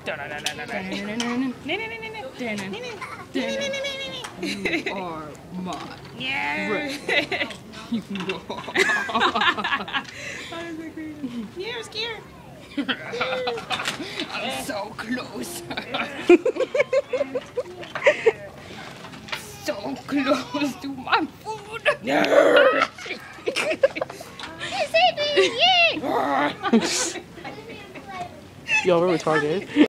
You are mine. Yeah. Right. You are. Yeah, I'm scared. I'm so close. So close to my food. Yeah. Y'all were retarded.